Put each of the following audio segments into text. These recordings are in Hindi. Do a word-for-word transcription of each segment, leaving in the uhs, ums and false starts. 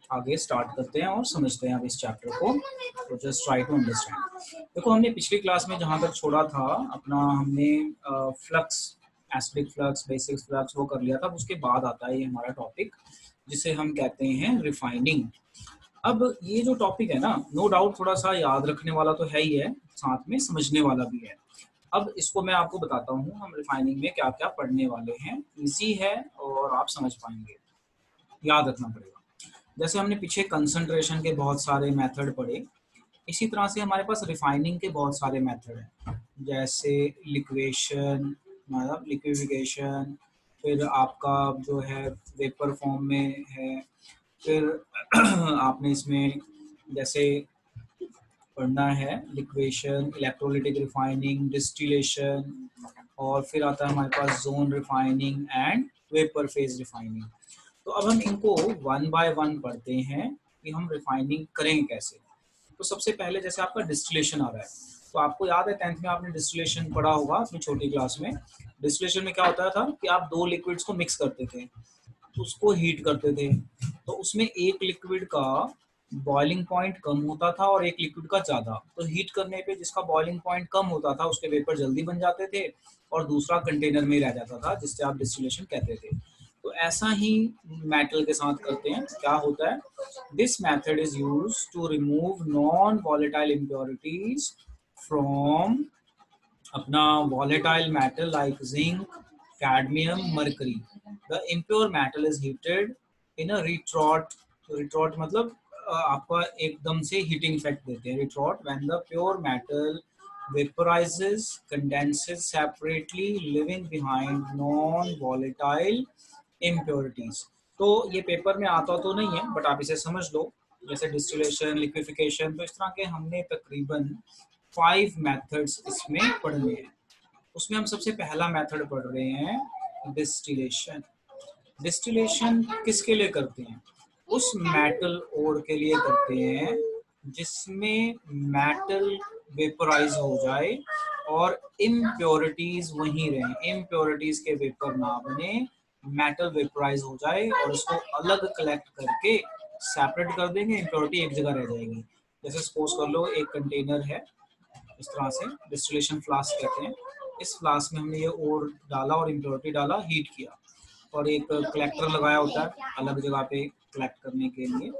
आगे स्टार्ट करते हैं और समझते हैं अब इस चैप्टर को। तो जस्ट ट्राई टू अंडरस्टैंड। देखो, हमने पिछली क्लास में जहाँ तक छोड़ा था अपना, हमने flux, acidic flux, basic flux वो कर लिया था। उसके बाद आता है ये हमारा टॉपिक जिसे हम कहते हैं रिफाइनिंग। अब ये जो टॉपिक है ना, नो डाउट थोड़ा सा याद रखने वाला तो है ही है, साथ में समझने वाला भी है। अब इसको मैं आपको बताता हूँ हम रिफाइनिंग में क्या क्या पढ़ने वाले हैं। इजी है और आप समझ पाएंगे, याद रखना पड़ेगा। जैसे हमने पीछे कंसंट्रेशन के बहुत सारे मेथड पढ़े, इसी तरह से हमारे पास रिफाइनिंग के बहुत सारे मेथड हैं। जैसे लिक्वेशन, मतलब लिक्विफिकेशन, फिर आपका जो है वेपर फॉर्म में है, फिर आपने इसमें जैसे पढ़ना है लिक्वेशन, इलेक्ट्रोलिटिक रिफाइनिंग, डिस्टिलेशन, और फिर आता है हमारे पास zone refining and vapour phase refining. तो अब हम इनको वन बाय वन पढ़ते हैं कि हम रिफाइनिंग करेंगे कैसे। तो सबसे पहले जैसे आपका डिस्टिलेशन आ रहा है, तो आपको याद है टेंथ में आपने डिस्टिलेशन पढ़ा होगा अपनी छोटी क्लास में। डिस्टिलेशन में क्या होता था कि आप दो लिक्विड्स को मिक्स करते थे, उसको हीट करते थे, तो उसमें एक लिक्विड का बॉइलिंग पॉइंट कम होता था और एक लिक्विड का ज़्यादा। तो हीट करने पे जिसका बॉइलिंग पॉइंट कम होता था उसके वेपर जल्दी बन जाते थे और दूसरा कंटेनर में रह जाता था, जिससे आप डिस्टिलेशन कहते थे। तो ऐसा ही मेटल के साथ करते हैं। क्या होता है, this method is use to remove non volatile impurities from अपना volatile metal like zinc, cadmium, mercury. The impure metal is heated in a retort. retort मतलब आपका एकदम से हीटिंग इफेक्ट देते हैं retort when the pure metal vaporizes, condenses separately, leaving behind non-volatile impurities. तो ये पेपर में आता तो नहीं है, बट आप इसे समझ लो। जैसे डिस्टिलेशन, लिक्विफिकेशन, तो इस तरह के हमने तकरीबन फाइव मेथड्स इसमें पढ़ने हैं। उसमें हम सबसे पहला मेथड पढ़ रहे हैं डिस्टिलेशन। डिस्टिलेशन किसके लिए करते हैं? उस मेटल ओर के लिए करते हैं जिसमें मेटल वेपराइज हो जाए और इम्प्योरिटीज वहीं रहें, इम्प्योरिटीज के वेपर ना बने, मेटल वेपराइज हो जाए और उसको अलग कलेक्ट करके सेपरेट कर देंगे, इम्प्योरिटी एक जगह रह जाएगी। जैसे सपोज कर लो एक कंटेनर है, इस तरह से डिस्टिलेशन फ्लास्क कहते हैं। इस फ्लास्क में हमने ये ओर डाला और इम्प्योरिटी डाला, हीट किया, और एक कलेक्टर लगाया होता है अलग जगह पे कलेक्ट करने के लिए।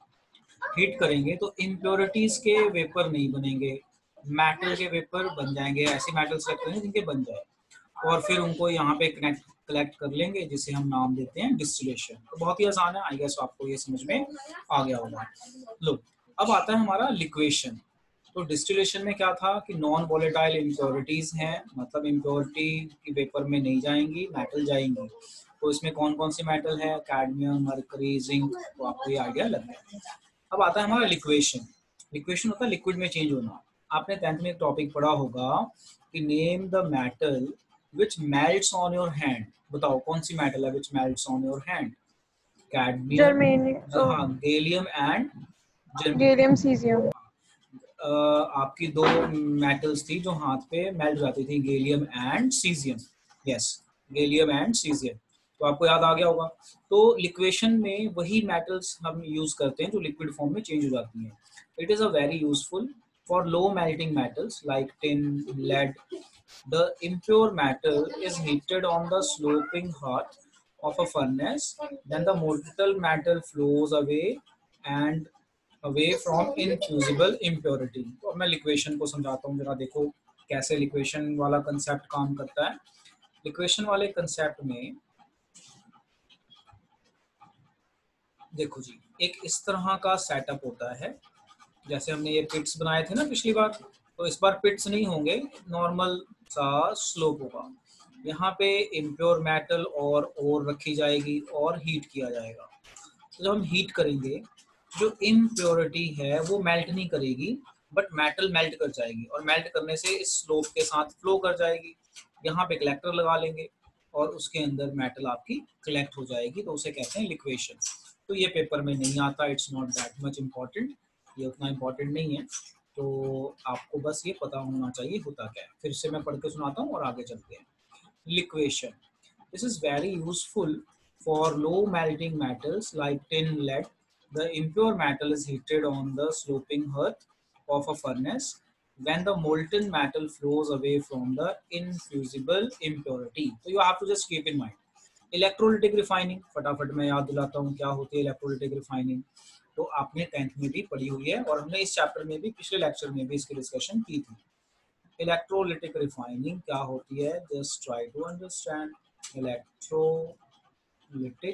हीट करेंगे तो इम्प्योरिटीज के वेपर नहीं बनेंगे, मेटल के वेपर बन जाएंगे। ऐसे मेटल सेलेक्ट करेंगे जिनके बन जाए, और फिर उनको यहाँ पे कनेक्ट कलेक्ट कर लेंगे, जिसे हम नाम देते हैं डिस्टिलेशन। तो बहुत ही आसान है, आई गेस आपको ये समझ में आ गया होगा। लो, अब आता है हमारा लिक्वेशन। तो डिस्टिलेशन में क्या था कि नॉन वॉलेटाइल इम्प्योरिटीज हैं, मतलब इम्प्योरिटी की वेपर में नहीं जाएंगी, मेटल जाएंगी। तो इसमें कौन कौन सी मेटल है? Cadmium, mercury, zinc. तो आपको ये आइडिया लग गया। अब आता है हमारा लिक्वेशन। लिक्वेशन होता है लिक्विड में चेंज होना। आपने टेंथ में एक टॉपिक पढ़ा होगा कि name the metal which melts on your hand. बताओ कौन सी मेटल है which melts on your hand? Cadmium, germanium, हाँ, गैलियम एंड गैलियम, सीजियम। आपकी दो मेटल्स थी जो हाथ पे मेल्ट जाती थी, gallium and caesium. Yes, gallium and caesium. तो आपको याद आ गया होगा। तो लिक्वेशन में वही मेटल्स हम यूज करते हैं जो लिक्विड फॉर्म में चेंज हो जाती हैं। It is a very useful for low melting metals like tin, lead. द impure metal is heated on the sloping hearth of a furnace, then the molten metal flows away and away from infusible impurity। तो अब मैं लिक्वेशन को समझाता हूँ, जरा देखो कैसे लिक्वेशन वाला कंसेप्ट काम करता है। लिक्वेशन वाले कंसेप्ट में देखो जी, एक इस तरह का सेटअप होता है। जैसे हमने ये पिट्स बनाए थे ना पिछली बार, तो इस बार पिट्स नहीं होंगे, नॉर्मल सा स्लोप होगा। यहाँ पे इम्प्योर मेटल और और रखी जाएगी और हीट किया जाएगा। तो जब हम हीट करेंगे, जो इम्प्योरिटी है वो मेल्ट नहीं करेगी, बट मेटल मेल्ट कर जाएगी, और मेल्ट करने से इस स्लोप के साथ फ्लो कर जाएगी। यहाँ पे कलेक्टर लगा लेंगे और उसके अंदर मेटल आपकी कलेक्ट हो जाएगी, तो उसे कहते हैं लिक्वेशन। तो ये पेपर में नहीं आता, it's not that much important, ये उतना इम्पोर्टेंट नहीं है। तो आपको बस ये पता होना चाहिए होता क्या है। फिर से मैं पढ़ के सुनाता हूँ और आगे चलते हैं। Liquation, this is very useful for low melting metals like tin, lead. The impure metal is heated on the sloping hearth of a furnace when the molten metal flows away from the infusible impurity. So you have to just keep in mind. Electrolytic refining, फटाफट मैं याद दिलाता हूँ क्या होती है इलेक्ट्रोलिटिक रिफाइनिंग। तो आपने टेंथ में भी पढ़ी हुई है और हमने इस चैप्टर में भी, पिछले लेक्चर में भी इसकी डिस्कशन की थी। इलेक्ट्रोलिटिक रिफाइनिंग क्या होती है, just try to understand. Electrolytic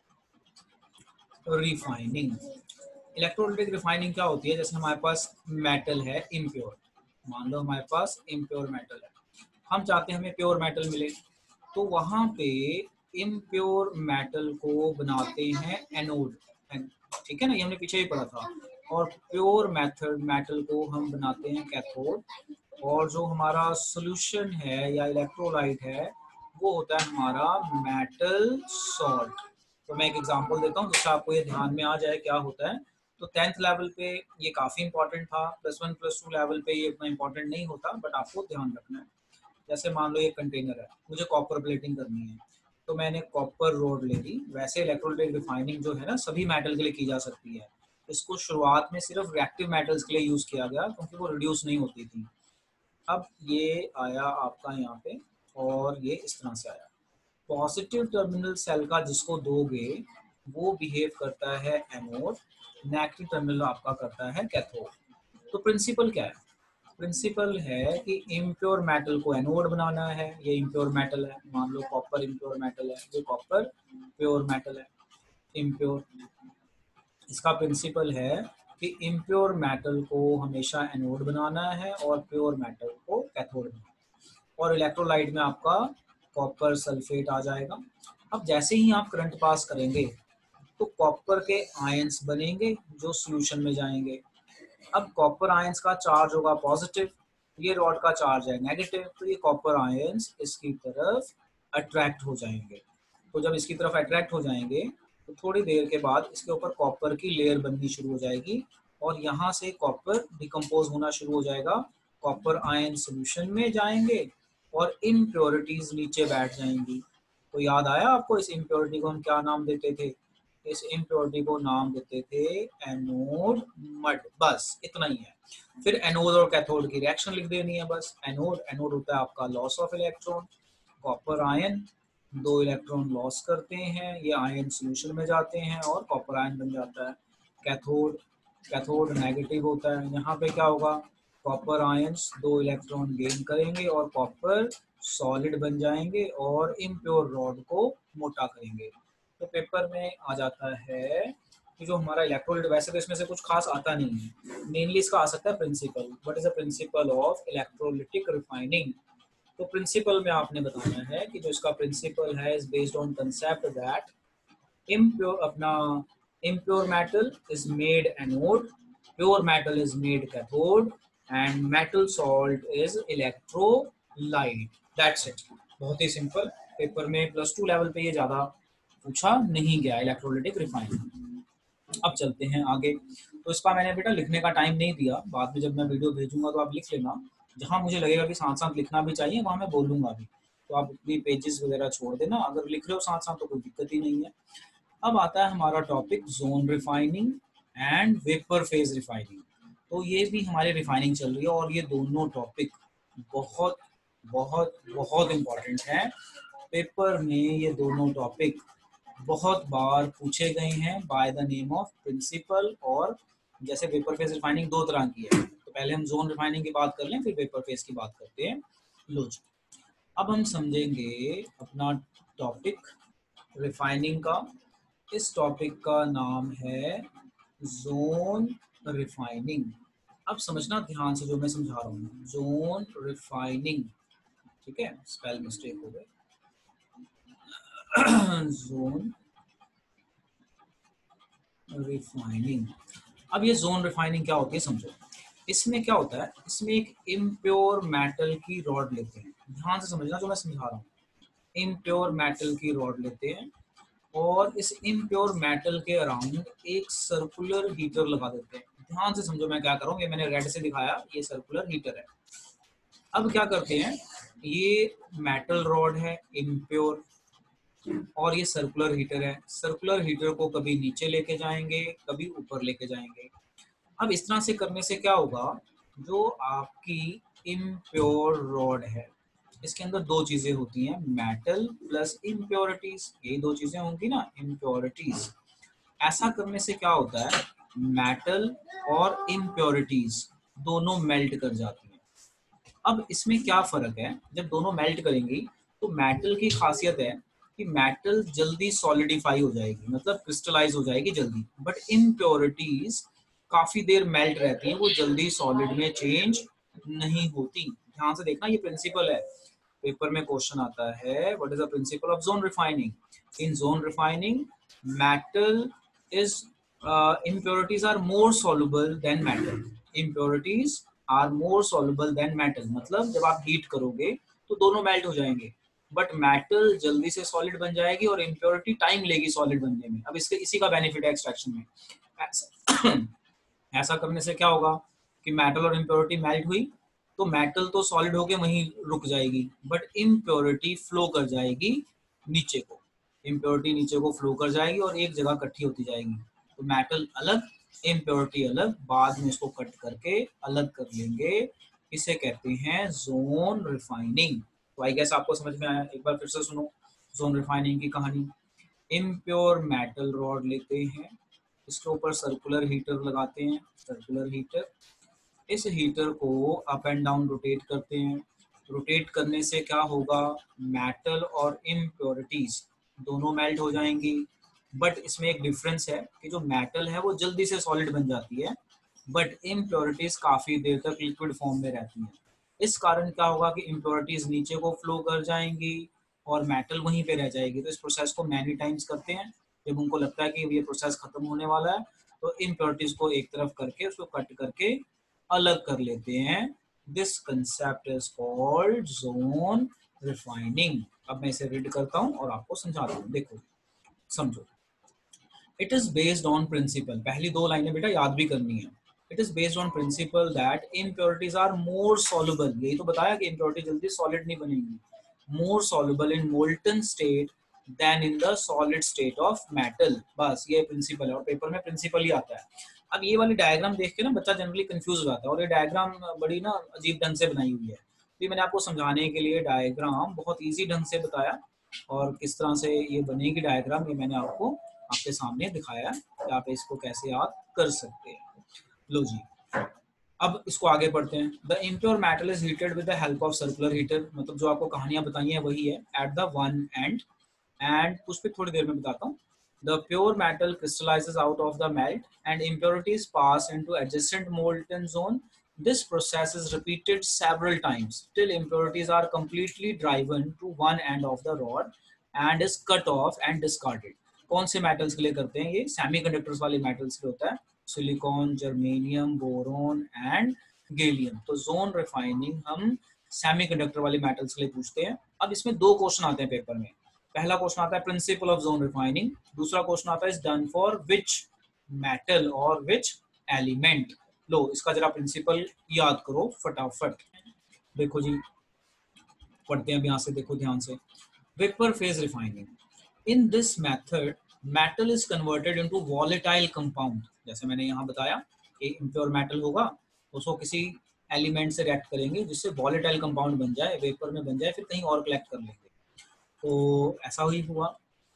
refining, electrolytic refining क्या होती है, जैसे हमारे पास मेटल है इम्प्योर, मान लो हमारे पास इम्प्योर मेटल है, हम चाहते हैं हमें प्योर मेटल मिले, तो वहां पे इम्प्योर मेटल को बनाते हैं एनोड, ठीक है ना, ये हमने पीछे ही पढ़ा था। और प्योर मेथड मेटल को हम बनाते हैं कैथोड, और जो हमारा सोल्यूशन है या इलेक्ट्रोलाइट है वो होता है हमारा मेटल सॉल्ट। तो मैं एक एग्जांपल देता हूँ जिससे आपको ये ध्यान में आ जाए क्या होता है। तो टेंथ लेवल पे ये काफ़ी इंपॉर्टेंट था, plus one plus two level पे ये उतना इंपॉर्टेंट नहीं होता, बट आपको ध्यान रखना है। जैसे मान लो ये कंटेनर है, मुझे कॉपर प्लेटिंग करनी है, तो मैंने कॉपर रोड ले ली। वैसे इलेक्ट्रोलाइट रिफाइनिंग जो है ना सभी मेटल के लिए की जा सकती है, इसको शुरुआत में सिर्फ रिएक्टिव मेटल्स के लिए यूज़ किया गया क्योंकि वो रिड्यूस नहीं होती थी। अब ये आया आपका यहाँ पे और ये इस तरह से आया। पॉजिटिव टर्मिनल सेल का जिसको दोगे वो बिहेव करता है एनोड, नेगेटिव टर्मिनल आपका करता है कैथोड। तो प्रिंसिपल क्या है, प्रिंसिपल है कि इम्प्योर मेटल को एनोड बनाना है। ये इम्प्योर मेटल है, मान लो कॉपर इम्प्योर मेटल है, ये कॉपर प्योर मेटल है इम्प्योर। इसका प्रिंसिपल है कि इम्प्योर मेटल को हमेशा एनोड बनाना है और प्योर मेटल को कैथोड बनाना है। और इलेक्ट्रोलाइट में आपका कॉपर सल्फेट आ जाएगा। अब जैसे ही आप करंट पास करेंगे तो कॉपर के आयंस बनेंगे जो सॉल्यूशन में जाएंगे। अब कॉपर आयंस का चार्ज होगा पॉजिटिव, ये रॉड का चार्ज है नेगेटिव, तो ये कॉपर आयंस इसकी तरफ अट्रैक्ट हो जाएंगे। तो जब इसकी तरफ अट्रैक्ट हो जाएंगे तो थोड़ी देर के बाद इसके ऊपर कॉपर की लेयर बननी शुरू हो जाएगी और यहाँ से कॉपर डिकम्पोज होना शुरू हो जाएगा। कॉपर आयन सोल्यूशन में जाएंगे और इम्प्योरिटीज नीचे बैठ जाएंगी। तो याद आया आपको इस इम्प्योरिटी को हम क्या नाम देते थे, इस इम्प्योरिटी को नाम देते थे एनोड मड। बस इतना ही है। फिर एनोड और कैथोड की रिएक्शन लिख देनी है बस। एनोड एनोड होता है आपका loss of electron, copper ion दो इलेक्ट्रॉन लॉस करते हैं, ये आयन सॉल्यूशन में जाते हैं और कॉपर आयन बन जाता है। कैथोड कैथोड नेगेटिव होता है, यहाँ पे क्या होगा, कॉपर आयंस दो इलेक्ट्रॉन गेन करेंगे और कॉपर सॉलिड बन जाएंगे और इम्प्योर रॉड को मोटा करेंगे। तो पेपर में आ जाता है कि जो हमारा इलेक्ट्रोलाइट, वैसे तो इसमें से कुछ खास आता नहीं है, मेनली इसका आ सकता है principle. What is the principle of electrolytic refining. तो प्रिंसिपल में आपने बताना है कि जो इसका प्रिंसिपल है is based on concept that impure अपना impure metal is made anode, pure metal is made cathode and metal salt is electrolyte. That's it, बहुत ही सिंपल। पेपर में प्लस टू लेवल पे ये ज्यादा पूछा नहीं गया इलेक्ट्रोलिटिक रिफाइनिंग। अब चलते हैं आगे। तो इसका मैंने बेटा लिखने का टाइम नहीं दिया, बाद में जब मैं वीडियो भेजूंगा तो आप लिख लेना, जहां मुझे लगेगा कि साथ साथ लिखना भी चाहिए वहां मैं बोलूंगा भी, तो आप भी पेजेस वगैरह छोड़ देना, अगर लिख रहे हो साथ साथ तो कोई दिक्कत ही नहीं है। अब आता है हमारा topic zone refining and vapour phase refining. तो ये भी हमारी रिफाइनिंग चल रही है और ये दोनों टॉपिक बहुत बहुत बहुत इम्पोर्टेंट है। पेपर में ये दोनों टॉपिक बहुत बार पूछे गए हैं by the name of principle. और जैसे वेपर फेज रिफाइनिंग दो तरह की है, तो पहले हम जोन रिफाइनिंग की बात कर लें फिर वेपर फेज की बात करते हैं। लो जी, अब हम समझेंगे अपना टॉपिक रिफाइनिंग का। इस टॉपिक का नाम है जोन रिफाइनिंग। अब समझना ध्यान से जो मैं समझा रहा हूँ, जोन रिफाइनिंग, ठीक है, स्पेल मिस्टेक हो गई। जोन रिफाइनिंग, अब ये जोन रिफाइनिंग क्या होती है समझो। इसमें क्या होता है, इसमें एक इम्प्योर मेटल की रॉड लेते हैं, ध्यान से समझना जो मैं समझा रहा हूँ। इम्प्योर मेटल की रॉड लेते हैं और इस इम्प्योर मेटल के अराउंड एक सर्कुलर हीटर लगा देते हैं। ध्यान से समझो मैं क्या कर रहा हूँ, ये मैंने रेड से दिखाया, ये सर्कुलर हीटर है। अब क्या करते हैं, ये मेटल रॉड है इम्प्योर, और ये सर्कुलर हीटर है। सर्कुलर हीटर को कभी नीचे लेके जाएंगे, कभी ऊपर लेके जाएंगे। अब इस तरह से करने से क्या होगा, जो आपकी इम्प्योर रॉड है, इसके अंदर दो चीजें होती हैं, मेटल प्लस इम्प्योरिटीज, ये दो चीजें होंगी ना, इम्प्योरिटीज। ऐसा करने से क्या होता है, मेटल और इम्प्योरिटीज दोनों मेल्ट कर जाती हैं। अब इसमें क्या फर्क है, जब दोनों मेल्ट करेंगी तो मेटल की खासियत है कि मेटल जल्दी सॉलिडिफाई हो जाएगी, मतलब क्रिस्टलाइज हो जाएगी जल्दी, बट इम्प्योरिटीज काफी देर मेल्ट रहती हैं, वो जल्दी सॉलिड में चेंज नहीं होती। ध्यान से देखना, ये प्रिंसिपल है, पेपर में क्वेश्चन आता है, what is the principle of zone refining. In zone refining metal is uh, impurities are more soluble than metal. Impurities are more soluble than metal. मतलब जब आप हीट करोगे तो दोनों मेल्ट हो जाएंगे, बट मेटल जल्दी से सॉलिड बन जाएगी और इम्प्योरिटी टाइम लेगी सॉलिड बनने में। अब इसके इसी का बेनिफिट है एक्सट्रैक्शन में। ऐसा, ऐसा करने से क्या होगा कि मेटल और इम्प्योरिटी मेल्ट हुई तो मेटल तो सॉलिड होके वहीं रुक जाएगी, बट इम्प्योरिटी फ्लो कर जाएगी नीचे को, इम्प्योरिटी नीचे को फ्लो कर जाएगी और एक जगह इकट्ठी होती जाएगी। तो मेटल अलग, इम्प्योरिटी अलग, बाद में इसको कट करके अलग कर लेंगे। इसे कहते हैं जोन रिफाइनिंग। तो आई गेस आपको समझ में आया। एक बार फिर से सुनो जोन रिफाइनिंग की कहानी। इम्प्योर मेटल रॉड लेते हैं, इसके ऊपर सर्कुलर हीटर लगाते हैं, सर्कुलर हीटर, इस हीटर को अप एंड डाउन रोटेट करते हैं। रोटेट करने से क्या होगा, मेटल और इम्प्योरिटीज दोनों मेल्ट हो जाएंगी, बट इसमें एक डिफरेंस है कि जो मेटल है वो जल्दी से सॉलिड बन जाती है, बट इम्प्योरिटीज काफी देर तक लिक्विड फॉर्म में रहती हैं। इस कारण क्या होगा कि इम्प्योरिटीज नीचे को फ्लो कर जाएंगी और मेटल वहीं पे रह जाएगी। तो इस प्रोसेस को मैनी टाइम्स करते हैं। जब उनको लगता है कि ये प्रोसेस खत्म होने वाला है तो इम्प्योरिटीज को एक तरफ करके उसको कट करके अलग कर लेते हैं। This concept is called zone refining. अब मैं इसे रीड करता हूँ और आपको समझाता हूँ, देखो समझो। It is based on principle, पहली दो लाइनें बेटा याद भी करनी है। It is based on principle that impurities are more soluble, यही तो बताया कि इम्प्योरिटी जल्दी सॉलिड नहीं बनेगी, more soluble in molten state than in the solid state of metal. बस ये प्रिंसिपल है और पेपर में प्रिंसिपल ही आता है। अब ये वाली डायग्राम देख के ना बच्चा जनरली कंफ्यूज हो जाता है, और ये डायग्राम बड़ी ना अजीब ढंग से बनाई हुई है। तो मैंने आपको समझाने के लिए डायग्राम बहुत इजी ढंग से बताया, और किस तरह से ये बनेगी डायग्राम ये मैंने आपको आपके सामने दिखाया कि आप इसको कैसे याद कर सकते हैं। लो जी, अब इसको आगे पढ़ते हैं। The impure metal is heated with the help of circular heater, मतलब जो आपको कहानियां बताई हैं वही है, at the one end, and उस पर थोड़ी देर में बताता हूँ। The pure metal crystallizes out of the melt and impurities pass into adjacent molten zone. This process is repeated several times till impurities are completely driven to one end of the rod and is cut off and discarded. कौन से मेटल्स के लिए करते हैं ये, सेमीकंडक्टर्स वाले मेटल्स के होता है, silicon, germanium, boron and gallium. तो जोन रिफाइनिंग हम सेमीकंडक्टर वाले मेटल्स के लिए पूछते हैं। अब इसमें दो क्वेश्चन आते हैं पेपर में। पहला क्वेश्चन आता है प्रिंसिपल ऑफ जोन रिफाइनिंग, दूसरा क्वेश्चन आता है is done for which metal और विच एलिमेंट। लो इसका जरा प्रिंसिपल याद करो फटाफट। देखो जी, पढ़ते हैं अब यहाँ से, देखो ध्यान से। Vapour phase refining, in this method metal is converted into volatile compound. जैसे मैंने यहाँ बताया कि इम्प्योर मेटल होगा, उसको किसी एलिमेंट से रिएक्ट करेंगे जिससे वॉलेटाइल कंपाउंड बन जाए, वेपर में बन जाए, फिर कहीं और कलेक्ट कर लेंगे। तो ऐसा ही हुआ,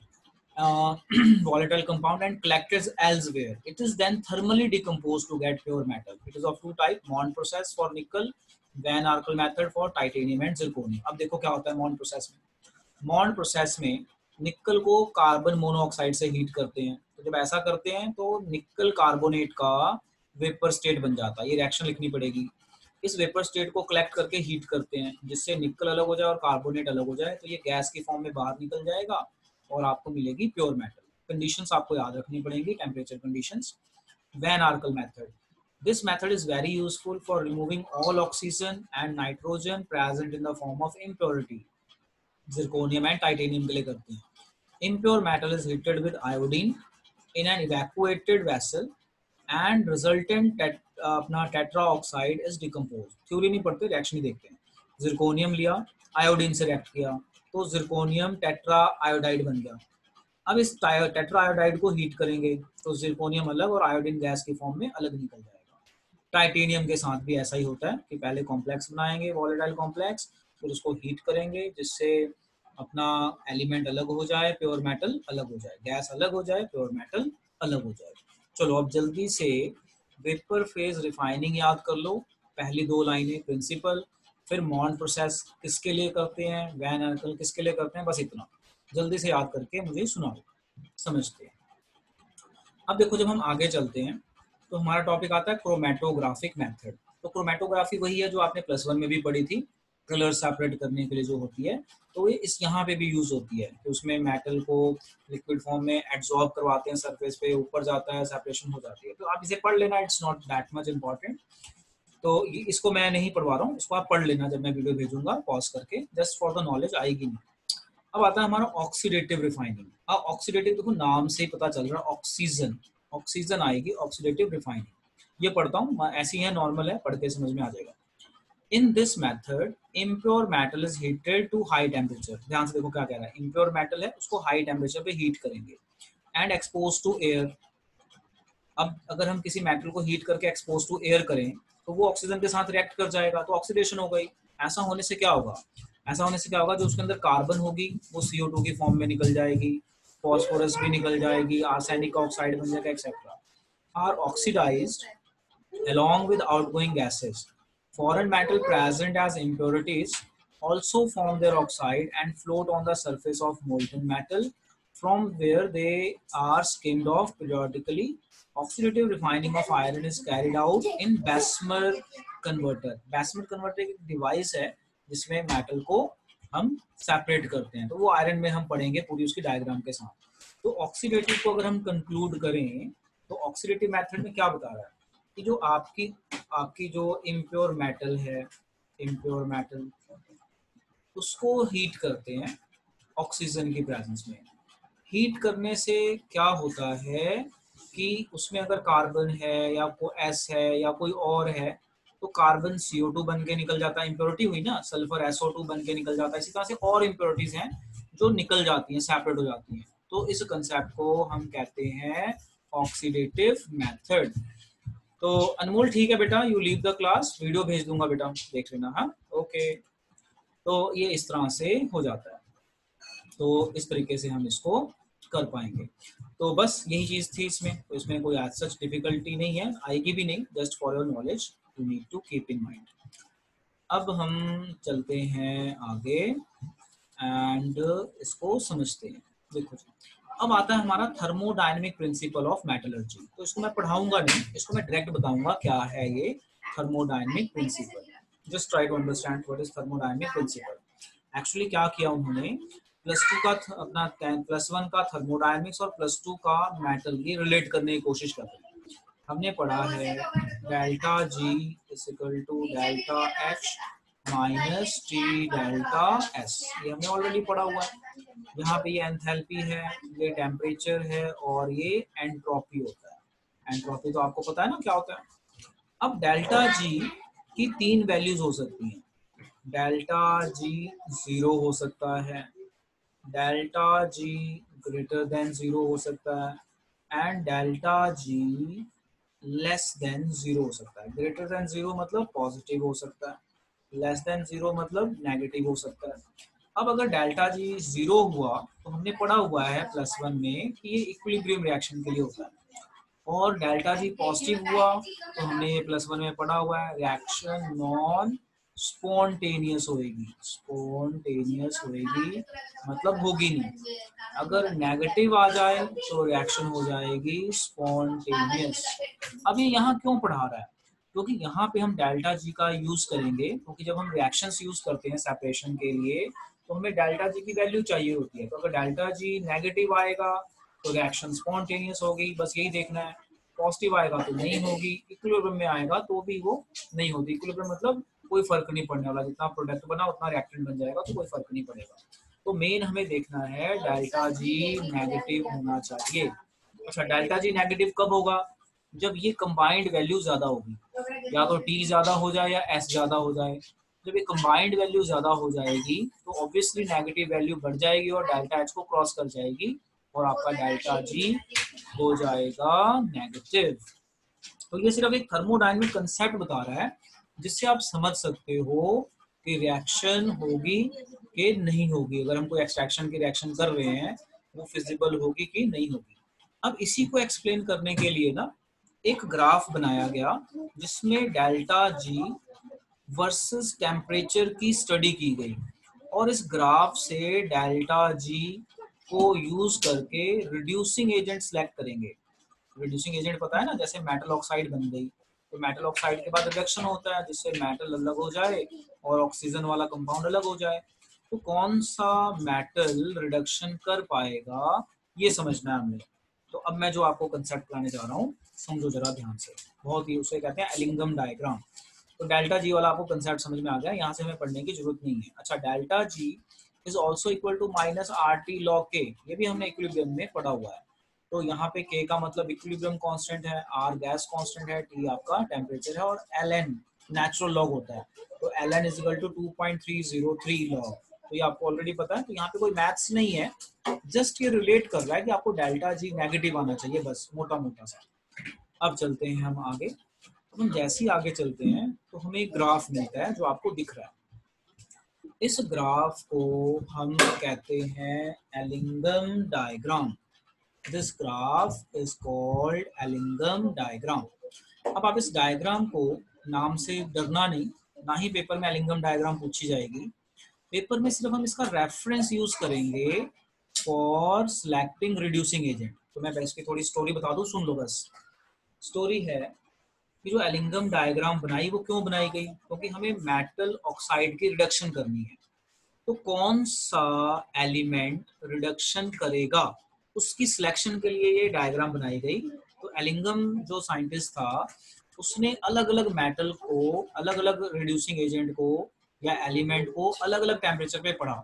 volatile compound and collected elsewhere. It is then thermally decomposed to get pure metal. It is of two type, Mond process for nickel, Van Arkel method for titanium and zirconium. अब देखो क्या होता है Mond process में। Mond process में निकल को कार्बन मोनोऑक्साइड से हीट करते हैं। तो जब ऐसा करते हैं तो निकल कार्बोनेट का वेपर स्टेट बन जाता है। ये रिएक्शन लिखनी पड़ेगी। इस वेपर स्टेट को कलेक्ट करके हीट करते हैं जिससे निकल अलग हो जाए और कार्बोनेट अलग हो जाए, तो ये गैस की फॉर्म में बाहर निकल जाएगा और आपको मिलेगी प्योर मेटल। कंडीशंस आपको याद रखनी पड़ेंगी, temperature conditions. Van Arkel method, this method is very useful for removing all oxygen and nitrogen present in the form of impurity. Zirconium and titanium के लिए करते हैं। Impure metal is heated with iodine in an evacuated vessel and resultant अपना tetra oxide is decompose. Theory नहीं पढ़ते, रिएक्शन ही देखते हैं। जिरकोनियम लिया, आयोडीन से रिएक्ट किया, तो जिरकोनियम टेट्रा आयोडाइड बन गया। अब इस टेट्रा आयोडाइड को हीट करेंगे तो जिरकोनियम अलग और आयोडीन गैस की फॉर्म में अलग निकल जाएगा। टाइटेनियम के साथ भी ऐसा ही होता है कि पहले कॉम्प्लेक्स बनाएंगे वॉलेटाइल कॉम्प्लेक्स, फिर उसको हीट करेंगे जिससे अपना एलिमेंट अलग हो जाए, प्योर मेटल अलग हो जाए, गैस अलग हो जाए, प्योर मेटल अलग हो जाए। चलो अब जल्दी से वेपर फेज रिफाइनिंग याद कर लो, पहली दो लाइनें प्रिंसिपल, फिर मॉन्ड प्रोसेस किसके लिए करते हैं, वैन आर्कल किसके लिए करते हैं, बस इतना जल्दी से याद करके मुझे सुनाओ, समझते हैं। अब देखो जब हम आगे चलते हैं तो हमारा टॉपिक आता है क्रोमेटोग्राफिक मेथड। तो क्रोमेटोग्राफी वही है जो आपने प्लस वन में भी पढ़ी थी, कलर सेपरेट करने के लिए जो होती है, तो ये इस यहाँ पे भी यूज होती है कि उसमें मेटल को लिक्विड फॉर्म में एब्जॉर्ब करवाते हैं, सरफेस पे ऊपर जाता है, सेपरेशन हो जाती है। तो आप इसे पढ़ लेना, it's not that much important. तो इसको मैं नहीं पढ़वा रहा हूँ, इसको आप पढ़ लेना जब मैं वीडियो भेजूंगा पॉज करके, जस्ट फॉर द नॉलेज, आएगी नहीं। अब आता है हमारा ऑक्सीडेटिव रिफाइनिंग। अब ऑक्सीडेटिव देखो नाम से ही पता चल रहा है, ऑक्सीजन ऑक्सीजन आएगी, ऑक्सीडेटिव रिफाइनिंग। ये पढ़ता हूँ, ऐसी है, नॉर्मल है, पढ़ के समझ में आ जाएगा। In this method impure metal is heated to high temperature. ध्यान से देखो क्या कह रहा है, इम्प्योर मेटल है उसको हाई टेम्परेचर पे हीट करेंगे एंड एक्सपोज टू एयर। अब अगर हम किसी मेटल को हीट करके एक्सपोज टू एयर करें तो वो ऑक्सीजन के साथ रिएक्ट कर जाएगा, तो ऑक्सीडेशन हो गई। ऐसा होने से क्या होगा, ऐसा होने से क्या होगा, जो उसके अंदर कार्बन होगी वो सी ओ टू की फॉर्म में निकल जाएगी, फॉस्फोरस भी निकल जाएगी, आर्सेनिक ऑक्साइड बन जाएगा, etcetera are oxidised along with outgoing gases. Foreign metal present as impurities also form their oxide and float on the surface of molten metal, from where they are skimmed off periodically. Oxidative refining of iron is carried out in Bessemer converter. Bessemer converter एक डिवाइस है जिसमें मेटल को हम सेपरेट करते हैं, तो वो आयरन में हम पढ़ेंगे पूरी उसकी डायग्राम के साथ। तो ऑक्सीडेटिव को अगर हम कंक्लूड करें तो ऑक्सीडेटिव मेथड में क्या बता रहा है कि जो आपकी आपकी जो इम्प्योर मेटल है, इम्प्योर मेटल उसको हीट करते हैं ऑक्सीजन की प्रेजेंस में। हीट करने से क्या होता है कि उसमें अगर कार्बन है या कोई एस है या कोई और है तो कार्बन सी ओ टू बन के निकल जाता है, इम्प्योरिटी हुई ना, सल्फर एस ओ टू बन के निकल जाता है। इसी तरह से और इम्प्योरिटीज हैं जो निकल जाती हैं, सेपरेट हो जाती हैं। तो इस कंसेप्ट को हम कहते हैं ऑक्सीडेटिव मेथड। तो अनमोल ठीक है बेटा, you leave the class, video भेज दूंगा बेटा, देख लेना। हाँ ओके, तो ये इस तरह से हो जाता है, तो इस तरीके से हम इसको कर पाएंगे। तो बस यही चीज थी इसमें, तो इसमें कोई आज सच डिफिकल्टी नहीं है, आएगी भी नहीं, just for your knowledge you need to keep in mind. अब हम चलते हैं आगे एंड इसको समझते हैं। देखो अब आता है हमारा थर्मोडायनेमिक प्रिंसिपल ऑफ मेटलर्जी। तो इसको मैं पढ़ाऊंगा नहीं, इसको मैं डायरेक्ट बताऊंगा क्या है ये thermodynamic principle. Just try to understand what is thermodynamic principle. Actually क्या किया उन्होंने, प्लस टू का अपना प्लस वन का थर्मोडायनेमिक्स और प्लस टू का मेटल ये रिलेट करने की कोशिश कर रहे हैं। हमने पढ़ा है delta G is equal to delta H minus T delta S, ये हमने ऑलरेडी पढ़ा हुआ है। यहाँ पे ये एंथैल्पी है, ये टेम्परेचर है और ये एंट्रोपी होता है। एंट्रोपी तो आपको पता है ना क्या होता है। अब डेल्टा जी की तीन वैल्यूज हो सकती हैं, डेल्टा जी जीरो हो सकता है, delta G greater than zero हो सकता है and delta G less than zero हो सकता है। ग्रेटर देन जीरो मतलब पॉजिटिव हो सकता है, लेस देन जीरो मतलब नेगेटिव हो सकता है। अब अगर डेल्टा जी जीरो हुआ तो हमने पढ़ा हुआ है प्लस वन में कि ये इक्विलिब्रियम रिएक्शन के लिए होता है, और डेल्टा जी पॉजिटिव हुआ तो हमने ये प्लस वन में पढ़ा हुआ है रिएक्शन नॉन स्पॉन्टेनियस होएगी। स्पॉन्टेनियस होएगी मतलब होगी नहीं। अगर नेगेटिव आ जाए तो रिएक्शन हो जाएगी स्पॉन्टेनियस। अब ये यहाँ क्यों पढ़ा रहा है, क्योंकि तो यहाँ पे हम डेल्टा जी का यूज करेंगे, क्योंकि तो जब हम रिएक्शंस यूज करते हैं सेपरेशन के लिए तो हमें डेल्टा जी की वैल्यू चाहिए होती है। तो अगर डेल्टा जी नेगेटिव आएगा तो रिएक्शन स्पॉन्टेनियस होगी, बस यही देखना है। पॉजिटिव आएगा तो नहीं होगी, इक्विलिब्रियम में आएगा तो भी वो नहीं होती। इक्विलिब्रियम मतलब कोई फर्क नहीं पड़ने वाला, जितना प्रोडक्ट बना उतना रिएक्टेंट बन जाएगा, तो कोई फर्क नहीं पड़ेगा। तो मेन हमें देखना है डेल्टा जी नेगेटिव होना चाहिए। अच्छा डेल्टा जी नेगेटिव कब होगा, जब ये कंबाइंड वैल्यू ज्यादा होगी, या तो टी ज्यादा हो जाए या एस ज्यादा हो जाए। जब ये कंबाइंड वैल्यू ज्यादा हो जाएगी तो ऑब्वियसली नेगेटिव वैल्यू बढ़ जाएगी और डेल्टा एच को क्रॉस कर जाएगी और आपका डेल्टा जी हो जाएगा नेगेटिव। तो ये सिर्फ एक थर्मोडायनेमिक कंसेप्ट बता रहा है जिससे आप समझ सकते हो कि रिएक्शन होगी कि नहीं होगी। अगर हम कोई एक्सट्रैक्शन की रिएक्शन कर रहे हैं वो फिजिबल होगी कि नहीं होगी। अब इसी को एक्सप्लेन करने के लिए ना एक ग्राफ बनाया गया जिसमें डेल्टा जी वर्सेस टेम्परेचर की स्टडी की गई और इस ग्राफ से डेल्टा जी को यूज करके रिड्यूसिंग एजेंट सेलेक्ट करेंगे। रिड्यूसिंग एजेंट पता है ना, जैसे मेटल ऑक्साइड बन गई तो मेटल ऑक्साइड के बाद रिडक्शन होता है जिससे मेटल अलग हो जाए और ऑक्सीजन वाला कंपाउंड अलग हो जाए। तो कौन सा मेटल रिडक्शन कर पाएगा ये समझना है हमने। तो अब मैं जो आपको कंसेप्ट कराने जा रहा हूँ समझो जरा ध्यान से, बहुत ही उसे कहते हैं एलिंगम डायग्राम। तो डेल्टा जी वाला आपको कंसेप्ट समझ में आ गया, यहाँ से हमें पढ़ने की जरूरत नहीं है। अच्छा, delta G is also equal to minus R T log के, ये भी हमने इक्विलिब्रियम में पढ़ा हुआ है। तो यहाँ पे k का मतलब इक्विलिब्रियम कांस्टेंट है, r गैस कांस्टेंट है, t आपका टेम्परेचर है और ln नेचुरल लॉग होता है। तो ln is equal to two point three zero three log. तो ये आपको ऑलरेडी पता है। तो यहाँ पे कोई मैथ्स नहीं है, जस्ट ये रिलेट कर रहा है कि आपको डेल्टा जी नेगेटिव आना चाहिए, बस मोटा मोटा सा। अब चलते हैं हम आगे। हम जैसे ही आगे चलते हैं तो हमें एक ग्राफ मिलता है जो आपको दिख रहा है। इस ग्राफ को हम कहते हैं Ellingham diagram. This graph is called Ellingham diagram. अब आप इस डायग्राम को नाम से डरना नहीं, ना ही पेपर में एलिंगम डायग्राम पूछी जाएगी। पेपर में सिर्फ हम इसका रेफरेंस यूज करेंगे फॉर सिलेक्टिंग रिड्यूसिंग एजेंट। तो मैं इसकी थोड़ी स्टोरी बता दूं, सुन लो बस। स्टोरी है कि जो एलिंगम डायग्राम बनाई वो क्यों बनाई गई, क्योंकि हमें मेटल ऑक्साइड की रिडक्शन करनी है। तो कौन सा एलिमेंट रिडक्शन करेगा उसकी सिलेक्शन के लिए ये डायग्राम बनाई गई। तो एलिंगम जो साइंटिस्ट था उसने अलग अलग मेटल को, अलग अलग रिड्यूसिंग एजेंट को या एलिमेंट को अलग अलग टेम्परेचर पे पढ़ा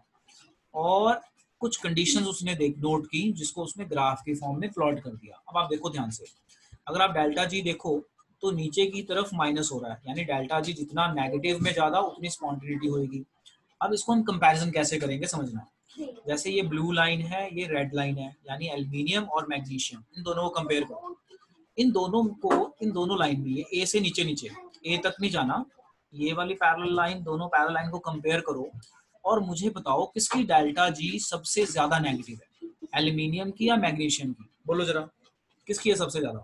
और कुछ कंडीशंस उसने देख नोट की जिसको उसने ग्राफ के फॉर्म में प्लॉट कर दिया। अब आप देखो ध्यान से, अगर आप डेल्टा जी देखो तो नीचे की तरफ माइनस हो रहा है, यानी डेल्टा जी जितना नेगेटिव में ज्यादा उतनी स्पॉन्टेनिटी होगी। अब इसको हम कंपैरिजन कैसे करेंगे समझना। जैसे ये ब्लू लाइन है, ये रेड लाइन है, यानी एल्यूमिनियम और मैग्नीशियम, इन दोनों को कंपेयर करो। इन दोनों को, इन दोनों लाइन में, ये ए से नीचे नीचे ए तक नहीं जाना, ये वाली पैरेलल लाइन, दोनों पैरेलल लाइन को कंपेयर करो और मुझे बताओ किसकी डेल्टा जी सबसे ज्यादा नेगेटिव है, एल्यूमिनियम की या मैग्नीशियम की? बोलो जरा, किसकी है सबसे ज्यादा?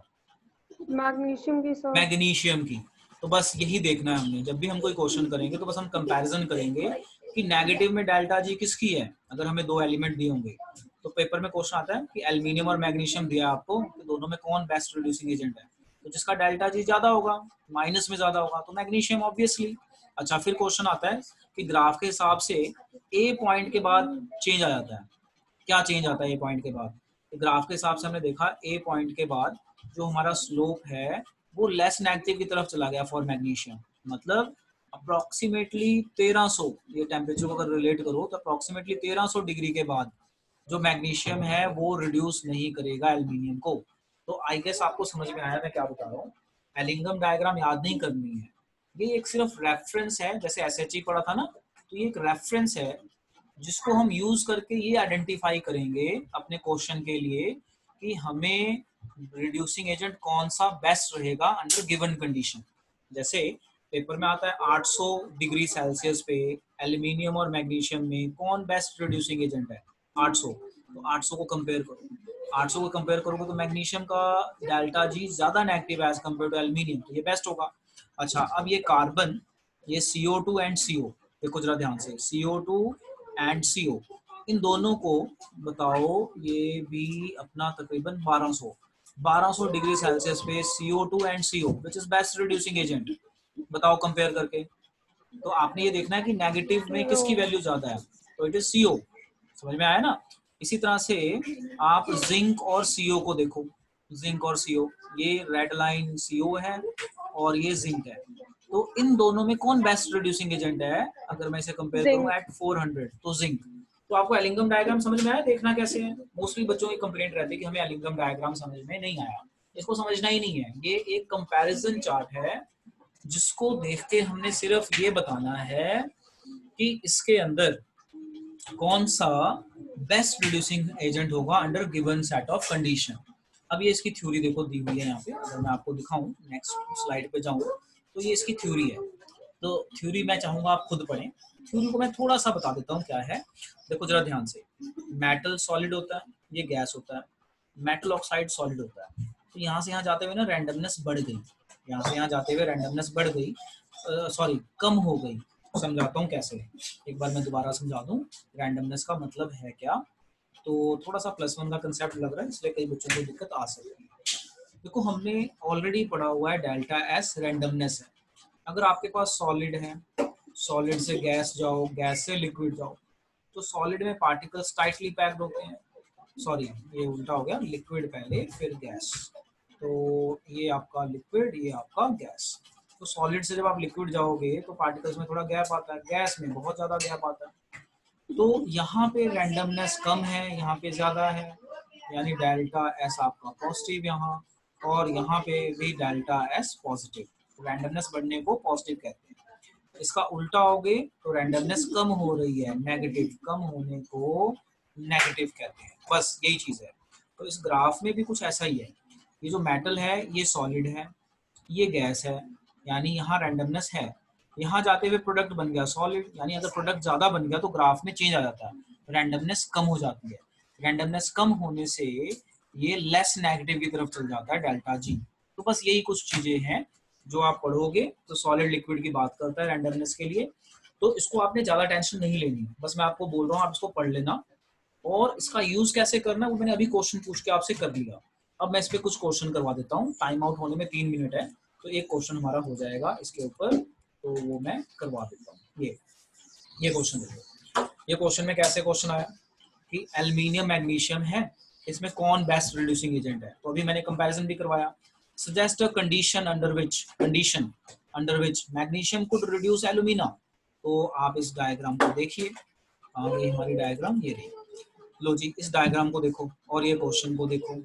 मैग्नीशियम की सर। मैग्नीशियम की। तो बस यही देखना है हमने, जब भी हम कोई क्वेश्चन करेंगे तो बस हम कंपैरिजन करेंगे कि नेगेटिव में डेल्टा जी किसकी है। अगर हमें दो एलिमेंट दिए होंगे तो पेपर में क्वेश्चन आता है कि एल्यूमिनियम और मैग्नीशियम दिया आपको, तो दोनों में कौन बेस्ट रिड्यूसिंग एजेंट है। तो जिसका डेल्टा जी ज्यादा होगा, माइनस में ज्यादा होगा, तो मैग्नीशियम ऑब्वियसली। अच्छा, फिर क्वेश्चन आता है कि ग्राफ के हिसाब से ए पॉइंट के बाद चेंज आ जाता है। क्या चेंज आता है ए पॉइंट के बाद? तो ग्राफ के हिसाब से हमने देखा ए पॉइंट के बाद जो हमारा स्लोप है वो लेस नेगेटिव की तरफ चला गया फॉर मैग्नीशियम। मतलब अप्रोक्सीमेटली तेरह सौ, ये टेम्परेचर को अगर रिलेट करो तो अप्रोक्सीमेटली तेरह सौ डिग्री के बाद जो मैग्नीशियम है वो रिड्यूस नहीं करेगा एल्यूमिनियम को। तो आई गेस आपको समझ में आया मैं क्या बता रहा हूँ। एलिंगम डायग्राम याद नहीं करनी है, ये एक सिर्फ रेफरेंस है, जैसे एस एच ई पढ़ा था ना, तो ये एक रेफरेंस है जिसको हम यूज करके ये आइडेंटिफाई करेंगे अपने क्वेश्चन के लिए कि हमें रिड्यूसिंग एजेंट कौन सा बेस्ट रहेगा अंडर गिवन कंडीशन। जैसे पेपर में आता है आठ सौ डिग्री सेल्सियस पे एल्यूमिनियम और मैग्नीशियम में कौन बेस्ट रिड्यूसिंग एजेंट है, आठ सौ। तो आठ सौ को कंपेयर करो, आठ सौ को कंपेयर करोगे तो मैग्नीशियम का डेल्टा जी ज्यादा नेगेटिव है एज कंपेयर टू एल्यूमिनियम, तो ये बेस्ट होगा। अच्छा, अब ये कार्बन, ये सी ओ टू एंड सी ओ, देखो जरा ध्यान से, सी ओ टू एंड सी ओ, इन दोनों को बताओ, ये भी अपना तकरीबन बारह सौ बारह सौ डिग्री सेल्सियस पे C O two and C O which is best reducing agent, बताओ कंपेयर करके। तो आपने ये देखना है कि नेगेटिव में किसकी वैल्यू ज्यादा है, तो इट इज सी ओ। समझ में आया ना। इसी तरह से आप जिंक और सी ओ को देखो, जिंक और सी ओ, ये रेड लाइन सी ओ है और ये जिंक है। तो इन दोनों में कौन बेस्ट रिड्यूसिंग एजेंट है अगर मैं इसे कंपेयर करूं एट फोर हंड्रेड, तो जिंक। तो आपको एलिंगम डायग्राम समझ में आया, देखना कैसे है। मोस्टली बच्चों की कंप्लेंट रहती है कि हमें एलिंगम डायग्राम समझ में नहीं आया, इसको समझना ही नहीं है। ये एक कंपैरिजन चार्ट है जिसको देख के हमने सिर्फ ये बताना है कि इसके अंदर कौन सा बेस्ट रिड्यूसिंग एजेंट होगा under given set of condition. अब ये इसकी थ्योरी देखो दी हुई है यहाँ पे, अगर मैं आपको दिखाऊं, नेक्स्ट स्लाइड पे जाऊं, तो ये इसकी थ्योरी है। तो थ्योरी मैं चाहूंगा आप खुद पढ़ें। थ्योरी को मैं थोड़ा सा बता देता हूँ क्या है। देखो जरा ध्यान से, मेटल सॉलिड होता है, ये गैस होता है, मेटल ऑक्साइड सॉलिड होता है। तो यहाँ से यहाँ जाते हुए ना रैंडमनेस बढ़ गई, यहाँ से यहाँ जाते हुए रैंडमनेस बढ़ गई, सॉरी कम हो गई। समझाता हूँ कैसे, एक बार मैं दोबारा समझा दूँ रैंडमनेस का मतलब है क्या। तो थोड़ा सा प्लस वन का कंसेप्ट लग रहा है, इसलिए कई बच्चों को दिक्कत आ सकती है। देखो हमने ऑलरेडी पढ़ा हुआ है डेल्टा एस रैंडमनेस है। अगर आपके पास सॉलिड है, सॉलिड से गैस जाओ, गैस से लिक्विड जाओ, तो सॉलिड में पार्टिकल्स टाइटली पैक्ड होते हैं, सॉरी ये उल्टा हो गया, लिक्विड पहले फिर गैस। तो ये आपका लिक्विड, ये आपका गैस। तो सॉलिड से जब आप लिक्विड जाओगे तो पार्टिकल्स में थोड़ा गैप आता है, गैस में बहुत ज्यादा गैप आता है। तो यहाँ पे रैंडमनेस कम है, यहाँ पे ज्यादा है, यानी डेल्टा एस आपका पॉजिटिव यहाँ, और यहाँ पे भी डेल्टा एस पॉजिटिव। रैंडमनेस बढ़ने को पॉजिटिव कहते हैं। इसका उल्टा हो गए तो रैंडमनेस कम हो रही है, नेगेटिव, कम होने को नेगेटिव कहते हैं। बस यही चीज है। तो इस ग्राफ में भी कुछ ऐसा ही है। ये जो मेटल है ये सॉलिड है, ये गैस है, यानी यहाँ रैंडमनेस है। यहाँ जाते हुए प्रोडक्ट बन गया सॉलिड, यानी अगर प्रोडक्ट ज्यादा बन गया तो ग्राफ में चेंज आ जाता है, रैंडमनेस कम हो जाती है। रैंडमनेस कम होने से ये लेस नेगेटिव की तरफ चल जाता है, डेल्टा जी। तो बस यही कुछ चीजें हैं जो आप पढ़ोगे। तो सॉलिड लिक्विड की बात करता है रैंडमनेस के लिए, तो इसको आपने ज्यादा टेंशन नहीं लेनी, बस मैं आपको बोल रहा हूँ आप इसको पढ़ लेना। और इसका यूज कैसे करना है वो मैंने अभी क्वेश्चन पूछ के आपसे कर लिया। अब मैं इस पे कुछ क्वेश्चन करवा देता हूँ, टाइम आउट होने में तीन मिनट है, तो एक क्वेश्चन हमारा हो जाएगा इसके ऊपर, तो वो मैं करवा देता हूँ। ये ये क्वेश्चन देखो, ये क्वेश्चन में कैसे क्वेश्चन आया कि एल्यूमिनियम मैग्नीशियम है, इसमें कौन बेस्ट रिड्यूसिंग एजेंट है। तो अभी मैंने कंपैरिजन भी करवाया। Suggest a condition under which condition under which magnesium could reduce alumina. तो आप इस डायग्राम को देखिए, ये हमारी डायग्राम ये रही। लो जी, इस डायग्राम को देखो और ये क्वेश्चन को देखो।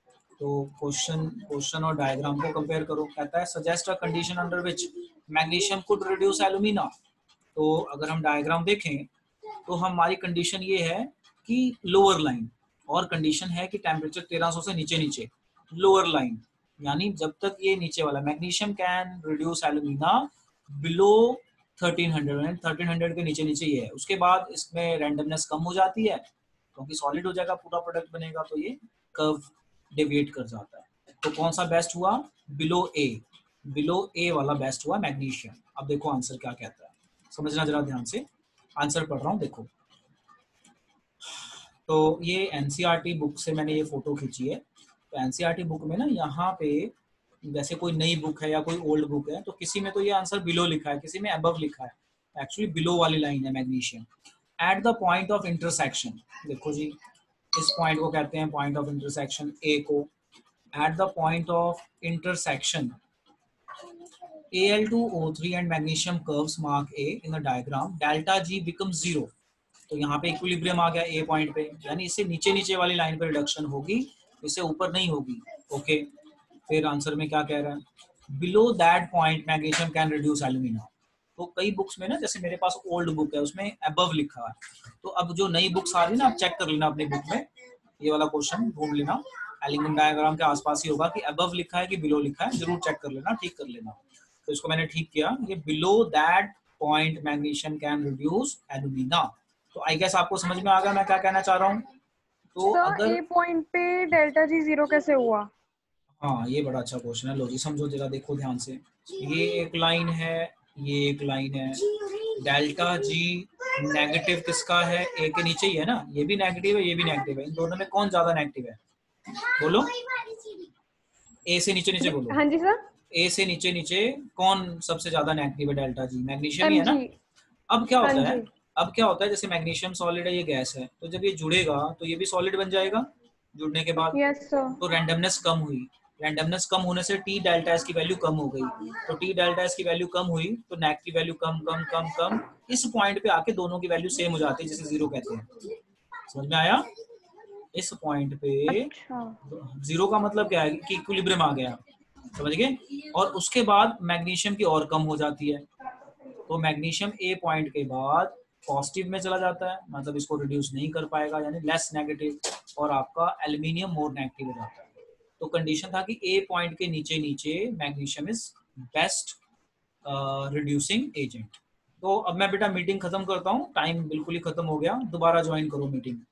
तो क्वेश्चन क्वेश्चन और डायग्राम को कंपेयर करो। कहता है suggest a condition under which magnesium could reduce alumina. तो अगर हम डायग्राम देखें तो हमारी कंडीशन ये है कि लोअर लाइन, और कंडीशन है कि टेम्परेचर तेरह सौ से नीचे नीचे, लोअर लाइन, यानी जब तक ये नीचे वाला magnesium can reduce alumina below thirteen hundred, thirteen hundred के नीचे नीचे ये है। उसके बाद इसमें रैंडमनेस कम हो जाती है क्योंकि सॉलिड हो जाएगा, पूरा प्रोडक्ट बनेगा, तो ये कर्व डेविएट कर जाता है। तो कौन सा बेस्ट हुआ, बिलो ए, बिलो ए वाला बेस्ट हुआ मैग्नीशियम। अब देखो आंसर क्या कहता है, समझना जरा ध्यान से, आंसर पढ़ रहा हूँ देखो। तो ये एनसीईआरटी बुक से मैंने ये फोटो खींची है। तो एनसीईआरटी बुक में ना यहाँ पे जैसे कोई नई बुक है या कोई ओल्ड बुक है तो किसी में तो ये आंसर बिलो लिखा है, किसी में अबव लिखा है। एक्चुअली बिलो वाली लाइन है magnesium. At the point of intersection, देखो जी इस पॉइंट को कहते हैं पॉइंट ऑफ इंटरसेक्शन ए को। At the point of intersection A L two O three and magnesium curves mark A in the diagram, delta G becomes zero। तो यहाँ पे इक्विलिब्रियम आ गया ए पॉइंट पे, यानी इससे नीचे नीचे वाली लाइन पे रिडक्शन होगी, इससे ऊपर नहीं होगी। ओके, फिर आंसर में क्या कह रहा है, below that point magnesium can reduce alumina. तो कई बुक्स में ना, जैसे मेरे पास ओल्ड बुक है उसमें अबव लिखा है, तो अब जो नई बुक्स आ रही है ना, आप चेक कर लेना अपनी बुक में, ये वाला क्वेश्चन ढूंढ लेना, एलिंगन डायग्राम के आसपास ही होगा कि अबव लिखा है कि बिलो लिखा है, जरूर चेक कर लेना, ठीक कर लेना। तो इसको मैंने ठीक किया, ये below that point magnesium can reduce alumina. तो आई गेस आपको समझ में आ गया मैं क्या कहना चाह रहा हूँ। तो अगर ए पॉइंट पे डेल्टा जी जीरो कैसे हुआ? हाँ ये बड़ा अच्छा क्वेश्चन है, लो जी समझो जरा, देखो ध्यान से, ये एक लाइन है, ये एक लाइन है, डेल्टा जी नेगेटिव किसका है, ए के नीचे ही है ना, ये भी नेगेटिव है ये भी नेगेटिव है, इन दोनों में कौन ज्यादा नेगेटिव है, बोलो, ए से नीचे नीचे बोलो। हाँ जी सर। ए से नीचे नीचे कौन सबसे ज्यादा नेगेटिव है, डेल्टा जी, मैग्नीशियम ही है ना। M G. अब क्या हाँ होता है, जी। अब क्या होता है, जैसे मैग्नीशियम सॉलिड है, ये गैस है, तो जब ये जुड़ेगा तो ये भी सॉलिड बन जाएगा जुड़ने के बाद। Yes sir. तो रैंडमनेस कम हुई, रैंडमनेस कम होने से टी डेल्टा एस की वैल्यू कम हो गई, तो टी डेल्टा एस की वैल्यू कम हुई तो नेट की वैल्यू कम कम कम कम, इस पॉइंट पे आके दोनों की वैल्यू सेम हो जाती है, जिसे जीरो कहते हैं। समझ में आया, इस पॉइंट पे अच्छा। जीरो का मतलब क्या है कि इक्विलिब्रियम आ गया, समझ गए। और उसके बाद मैग्नीशियम की और कम हो जाती है, तो मैग्नीशियम ए पॉइंट के बाद पॉजिटिव में चला जाता है, मतलब इसको रिड्यूस नहीं कर पाएगा, यानी लेस नेगेटिव, और आपका एल्यूमिनियम मोर नेगेटिव हो जाता है। तो कंडीशन था कि ए पॉइंट के नीचे नीचे magnesium is best reducing agent. तो अब मैं बेटा मीटिंग खत्म करता हूँ, टाइम बिल्कुल ही खत्म हो गया, दोबारा ज्वाइन करो मीटिंग।